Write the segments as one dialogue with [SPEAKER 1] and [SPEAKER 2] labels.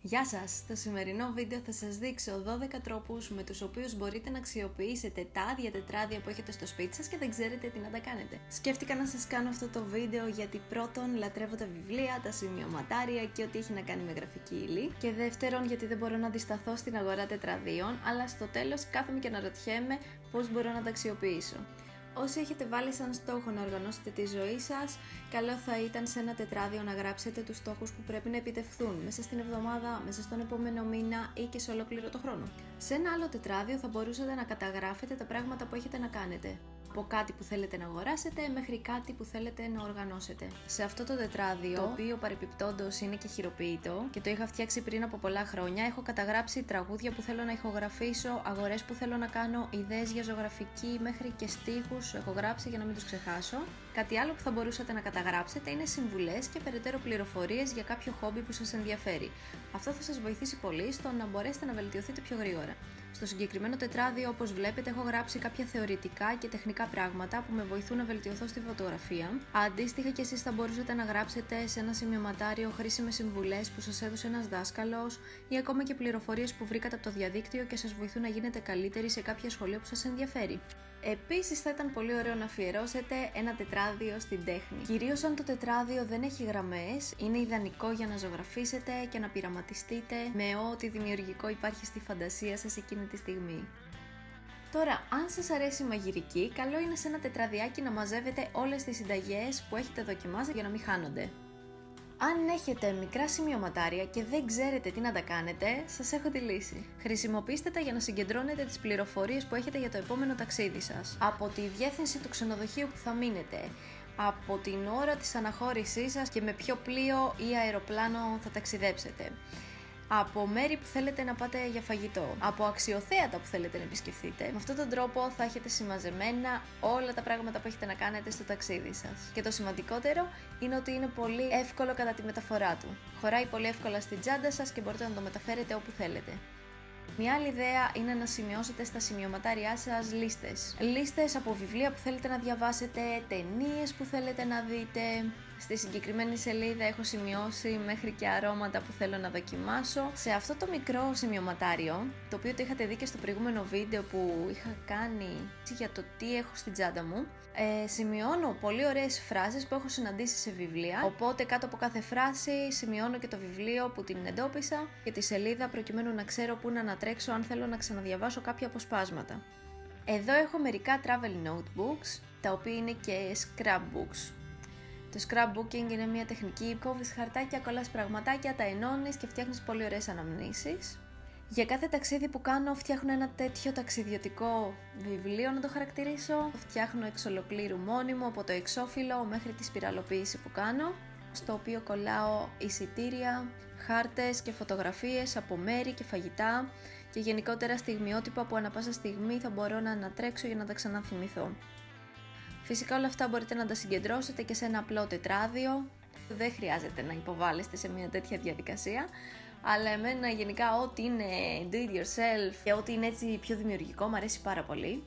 [SPEAKER 1] Γεια σας! Στο σημερινό βίντεο θα σας δείξω 12 τρόπους με τους οποίους μπορείτε να αξιοποιήσετε τα άδεια τετράδια που έχετε στο σπίτι σας και δεν ξέρετε τι να τα κάνετε. Σκέφτηκα να σας κάνω αυτό το βίντεο γιατί πρώτον λατρεύω τα βιβλία, τα σημειωματάρια και ό,τι έχει να κάνει με γραφική ύλη, και δεύτερον γιατί δεν μπορώ να αντισταθώ στην αγορά τετραδίων, αλλά στο τέλος κάθομαι και αναρωτιέμαι πώς μπορώ να τα αξιοποιήσω. Όσοι έχετε βάλει σαν στόχο να οργανώσετε τη ζωή σας, καλό θα ήταν σε ένα τετράδιο να γράψετε τους στόχους που πρέπει να επιτευχθούν μέσα στην εβδομάδα, μέσα στον επόμενο μήνα ή και σε ολόκληρο το χρόνο. Σε ένα άλλο τετράδιο θα μπορούσατε να καταγράφετε τα πράγματα που έχετε να κάνετε. Από κάτι που θέλετε να αγοράσετε μέχρι κάτι που θέλετε να οργανώσετε. Σε αυτό το τετράδιο, το οποίο παρεπιπτόντως είναι και χειροποίητο και το είχα φτιάξει πριν από πολλά χρόνια, έχω καταγράψει τραγούδια που θέλω να ηχογραφήσω, αγορές που θέλω να κάνω, ιδέες για ζωγραφική μέχρι και στίχους έχω γράψει για να μην τους ξεχάσω. Κάτι άλλο που θα μπορούσατε να καταγράψετε είναι συμβουλές και περαιτέρω πληροφορίες για κάποιο χόμπι που σας ενδιαφέρει. Αυτό θα σας βοηθήσει πολύ στο να μπορέσετε να βελτιωθείτε πιο γρήγορα. Στο συγκεκριμένο τετράδιο, όπως βλέπετε, έχω γράψει κάποια θεωρητικά και τεχνικά πράγματα που με βοηθούν να βελτιωθώ στη φωτογραφία. Αντίστοιχα και εσείς θα μπορούσατε να γράψετε σε ένα σημειωματάριο χρήσιμες συμβουλές που σας έδωσε ένας δάσκαλος ή ακόμα και πληροφορίες που βρήκατε από το διαδίκτυο και σας βοηθούν να γίνετε καλύτεροι σε κάποια σχολεία που σας ενδιαφέρει. Επίσης θα ήταν πολύ ωραίο να αφιερώσετε ένα τετράδιο στην τέχνη. Κυρίως αν το τετράδιο δεν έχει γραμμές, είναι ιδανικό για να ζωγραφίσετε και να πειραματιστείτε με ό,τι δημιουργικό υπάρχει στη φαντασία σας εκείνη τη στιγμή. Τώρα, αν σας αρέσει η μαγειρική, καλό είναι σε ένα τετραδιάκι να μαζεύετε όλες τις συνταγές που έχετε δοκιμάσει για να μην χάνονται. Αν έχετε μικρά σημειωματάρια και δεν ξέρετε τι να τα κάνετε, σας έχω τη λύση. Χρησιμοποιήστε τα για να συγκεντρώνετε τις πληροφορίες που έχετε για το επόμενο ταξίδι σας. Από τη διεύθυνση του ξενοδοχείου που θα μείνετε, από την ώρα της αναχώρησής σας και με ποιο πλοίο ή αεροπλάνο θα ταξιδέψετε. Από μέρη που θέλετε να πάτε για φαγητό, από αξιοθέατα που θέλετε να επισκεφθείτε. Με αυτόν τον τρόπο θα έχετε συμμαζεμένα όλα τα πράγματα που έχετε να κάνετε στο ταξίδι σας. Και το σημαντικότερο είναι ότι είναι πολύ εύκολο κατά τη μεταφορά του. Χωράει πολύ εύκολα στην τσάντα σας και μπορείτε να το μεταφέρετε όπου θέλετε. Μια άλλη ιδέα είναι να σημειώσετε στα σημειωματάριά σας λίστες. Λίστες από βιβλία που θέλετε να διαβάσετε, ταινίες που θέλετε να δείτε. Στη συγκεκριμένη σελίδα έχω σημειώσει μέχρι και αρώματα που θέλω να δοκιμάσω. Σε αυτό το μικρό σημειωματάριο, το οποίο το είχατε δει και στο προηγούμενο βίντεο που είχα κάνει για το τι έχω στην τσάντα μου, σημειώνω πολύ ωραίες φράσεις που έχω συναντήσει σε βιβλία, οπότε κάτω από κάθε φράση σημειώνω και το βιβλίο που την εντόπισα και τη σελίδα προκειμένου να ξέρω πού να ανατρέξω αν θέλω να ξαναδιαβάσω κάποια αποσπάσματα. Εδώ έχω μερικά travel notebooks, τα οποία είναι και scrapbooks. Το scrapbooking είναι μια τεχνική, κόβεις χαρτάκια, κολλάς πραγματάκια, τα ενώνεις και φτιάχνεις πολύ ωραίες αναμνήσεις. Για κάθε ταξίδι που κάνω φτιάχνω ένα τέτοιο ταξιδιωτικό βιβλίο, να το χαρακτηρίσω. Φτιάχνω εξ ολοκλήρου μόνιμο, από το εξώφυλλο μέχρι τη σπιραλοποίηση που κάνω, στο οποίο κολλάω εισιτήρια, χάρτες και φωτογραφίες από μέρη και φαγητά και γενικότερα στιγμιότυπα που ανά πάσα στιγμή θα μπορώ να ανατρέξω για να τα ξαναθυμηθώ. Φυσικά όλα αυτά μπορείτε να τα συγκεντρώσετε και σε ένα απλό τετράδιο. Δεν χρειάζεται να υποβάλλεστε σε μια τέτοια διαδικασία, αλλά εμένα γενικά ό,τι είναι do it yourself και ό,τι είναι έτσι πιο δημιουργικό μου αρέσει πάρα πολύ.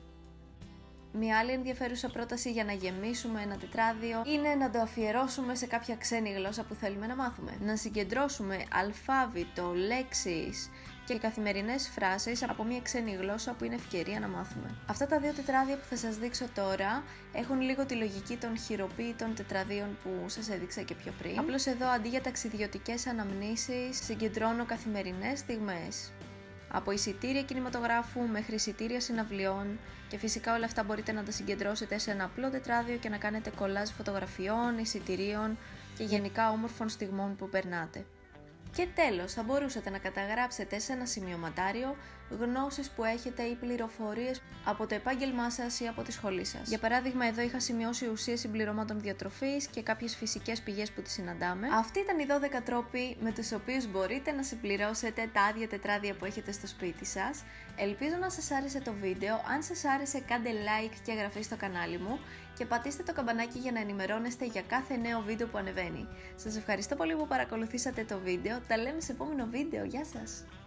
[SPEAKER 1] Μια άλλη ενδιαφέρουσα πρόταση για να γεμίσουμε ένα τετράδιο είναι να το αφιερώσουμε σε κάποια ξένη γλώσσα που θέλουμε να μάθουμε. Να συγκεντρώσουμε αλφάβητο, λέξεις και καθημερινές φράσεις από μια ξένη γλώσσα που είναι ευκαιρία να μάθουμε. Αυτά τα δύο τετράδια που θα σας δείξω τώρα έχουν λίγο τη λογική των χειροποίητων τετραδίων που σας έδειξα και πιο πριν. Απλώς εδώ αντί για ταξιδιωτικές αναμνήσεις συγκεντρώνω καθημερινές στιγμές. Από εισιτήρια κινηματογράφου μέχρι εισιτήρια συναυλιών, και φυσικά όλα αυτά μπορείτε να τα συγκεντρώσετε σε ένα απλό τετράδιο και να κάνετε κολλάζ φωτογραφιών, εισιτηρίων και γενικά όμορφων στιγμών που περνάτε. Και τέλος, θα μπορούσατε να καταγράψετε σε ένα σημειωματάριο γνώσεις που έχετε ή πληροφορίες από το επάγγελμά σας ή από τη σχολή σας. Για παράδειγμα, εδώ είχα σημειώσει ουσίες συμπληρωμάτων διατροφής και κάποιες φυσικές πηγές που τις συναντάμε. Αυτοί ήταν οι 12 τρόποι με τους οποίους μπορείτε να συμπληρώσετε τα άδεια τετράδια που έχετε στο σπίτι σας. Ελπίζω να σας άρεσε το βίντεο. Αν σας άρεσε, κάντε like και εγγραφή στο κανάλι μου και πατήστε το καμπανάκι για να ενημερώνεστε για κάθε νέο βίντεο που ανεβαίνει. Σας ευχαριστώ πολύ που παρακολουθήσατε το βίντεο. Τα λέμε σε επόμενο βίντεο. Γεια σας!